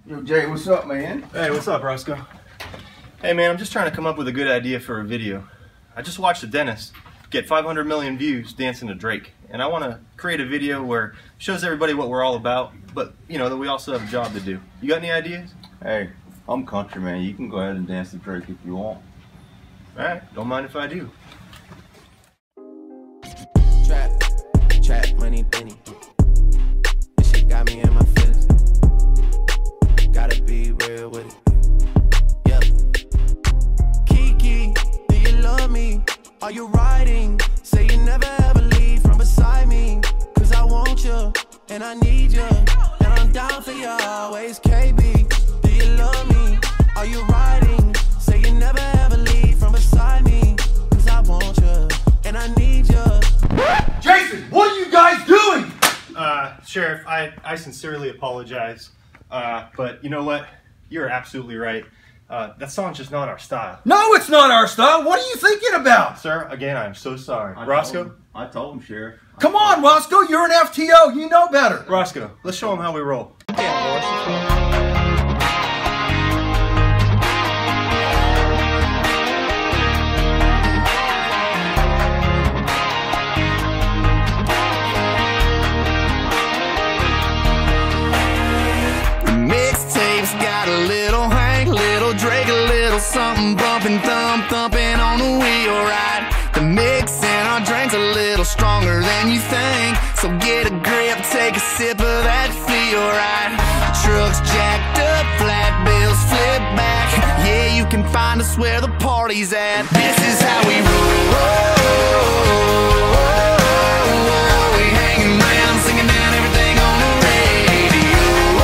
Yo, Jay, what's up, man? Hey, what's up, Roscoe? Hey, man, I'm just trying to come up with a good idea for a video. I just watched The Dentist get 500 million views dancing to Drake, and I want to create a video where it shows everybody what we're all about, but, you know, that we also have a job to do. You got any ideas? Hey, I'm country, man. You can go ahead and dance to Drake if you want. Alright, don't mind if I do. Trap, money, penny. This shit got me in my feelings. Gotta be real with it. Yeah. Kiki, do you love me? Are you riding? Say you never ever leave from beside me. Cause I want you, and I need you. And I'm down for you always, KB. Do you love me? Are you riding? Say you never ever leave from beside me. Cause I want you, and I need you. Jason, what are you guys doing? Sheriff, I sincerely apologize. But you know what? You're absolutely right. That song's just not our style. No, it's not our style. What are you thinking about? Sir, again, I'm so sorry. Roscoe? I told him, Sheriff. Come on, Roscoe, you're an FTO. You know better. Roscoe, let's show him how we roll. Something bumping, thumping on the wheel ride. The mix in our drink's a little stronger than you think. So get a grip, take a sip of that feel right. Trucks jacked up, flat bills flip back. Yeah, you can find us where the party's at. This is how we roll. We hanging around, singing down everything on the radio.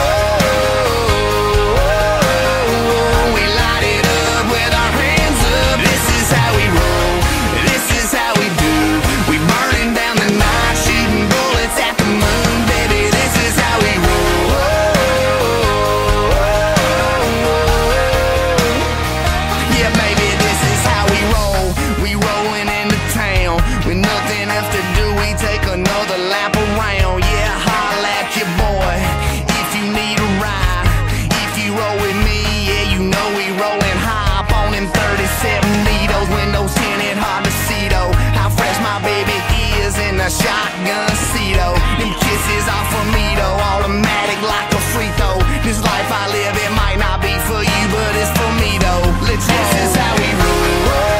We light it up with our hands up. This is how we roll. This is how we do. We burning down the night, shooting bullets at the moon, baby. This is how we roll. Yeah, baby, this is how we roll. We rolling into town with nothing else to do. We take another lap around. Yeah, holla at your boy if you need a ride. If you roll with me, yeah, you know we rolling high up on them 37 needles. Windows tinted, hard to see though how fresh my baby is in a shotgun seat though. Them kisses are for me though, automatic like a free throw. This life I live, it might not be for you, but it's for me though. Let's roll. This is how we roll.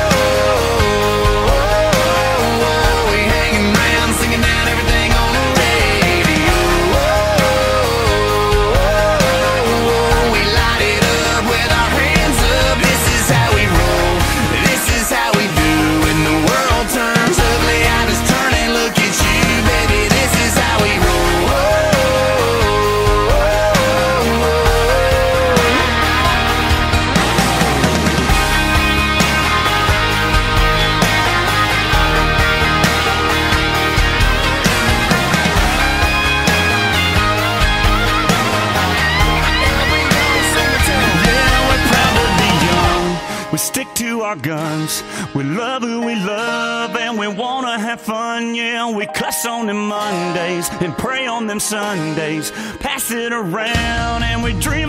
We hanging around, singing down everything on the radio. We light it up with our hands up. This is how we roll. This is how we do. When the world turns ugly, I just turn and look at you, baby. This is how we roll. We stick to our guns, we love who we love, and we wanna have fun, yeah. We cuss on them Mondays and pray on them Sundays, pass it around and we dream